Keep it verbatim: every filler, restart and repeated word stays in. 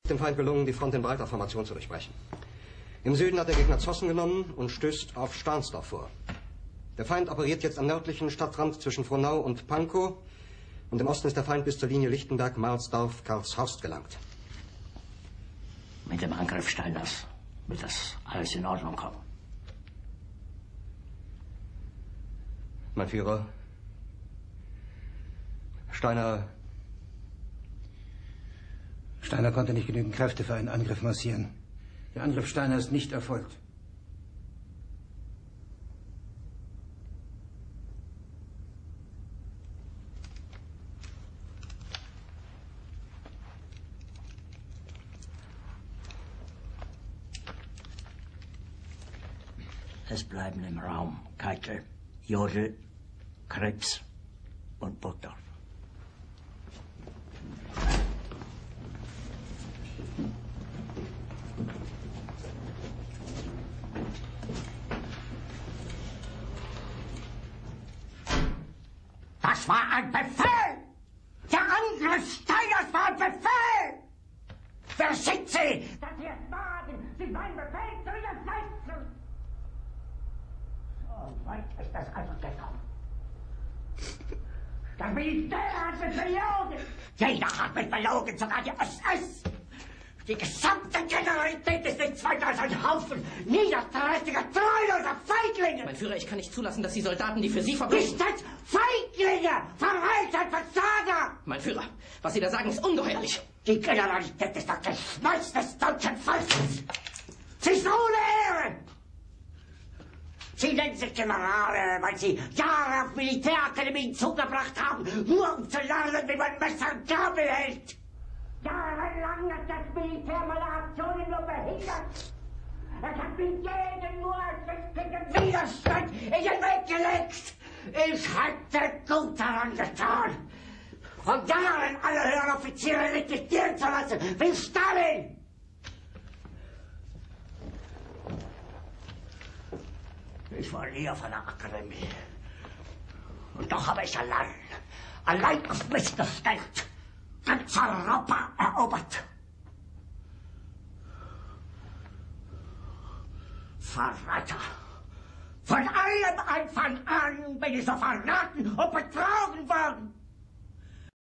Dem Feind gelungen, die Front in breiter Formation zu durchbrechen. Im Süden hat der Gegner Zossen genommen und stößt auf Stahnsdorf vor. Der Feind operiert jetzt am nördlichen Stadtrand zwischen Frohnau und Pankow und im Osten ist der Feind bis zur Linie Lichtenberg-Marsdorf-Karlshorst gelangt. Mit dem Angriff Steiners wird das alles in Ordnung kommen. Mein Führer, Steiner... Steiner konnte nicht genügend Kräfte für einen Angriff massieren. Der Angriff Steiner ist nicht erfolgt. Es bleiben im Raum Keitel, Jodl, Krebs und Burgdorf. Das war ein Befehl! Der Angriff Steiners war ein Befehl! Wer sind Sie, dass Sie es wagen, Sie meinen Befehl zu widersetzen? So weit ist das also gekommen. Das Militär hat mich belogen! Jeder hat mich belogen, sogar die S S! Die gesamte Generalität ist nichts weiter als ein Haufen niederträchtiger, treuloser Feiglinge! Mein Führer, ich kann nicht zulassen, dass die Soldaten, die für Sie verbringen... Nicht als Feiglinge! Verreiter, Versager! Mein Führer, was Sie da sagen, ist ungeheuerlich! Die Generalität ist das Geschmeiß des deutschen Volkes! Sie ist ohne Ehre! Sie nennen sich Generale, weil Sie Jahre auf Militärakademien zugebracht haben, nur um zu lernen, wie man Messer und Gabel hält! Jahrelang hat das Militär meine Aktionen nur behindert. Es hat mir jeden nur als Widerstand in den Weg gelegt. Ich hätte gut daran getan, von Jahren alle höheren Offiziere rekrutieren zu lassen, wie Stalin. Ich war nie auf einer Akademie. Und doch habe ich allein, allein auf mich gestellt, ganz Europa erobert. Verräter! Von allem Anfang an bin ich so verraten und betrogen worden.